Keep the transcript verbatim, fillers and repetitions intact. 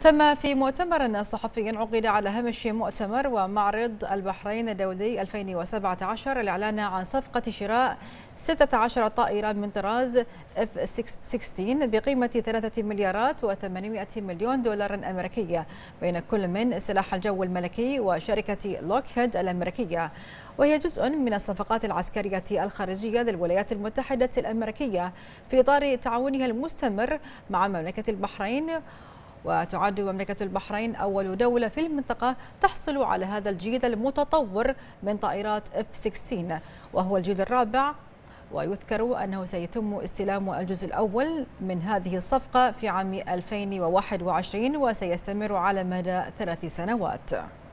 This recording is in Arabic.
تم في مؤتمر صحفي عقد على هامش مؤتمر ومعرض البحرين الدولي ألفين وسبعة عشر الإعلان عن صفقة شراء ستة عشر طائرة من طراز إف ستة عشر بقيمة ثلاثة مليارات وثمانمائة مليون دولار أمريكي بين كل من سلاح الجو الملكي وشركة لوكهيد الأمريكية، وهي جزء من الصفقات العسكرية الخارجية للولايات المتحدة الأمريكية في إطار تعاونها المستمر مع مملكة البحرين. وتعد مملكة البحرين أول دولة في المنطقة تحصل على هذا الجيل المتطور من طائرات إف ستة عشر، وهو الجيل الرابع، ويذكر أنه سيتم استلام الجزء الأول من هذه الصفقة في عام ألفين وواحد وعشرين وسيستمر على مدى ثلاث سنوات.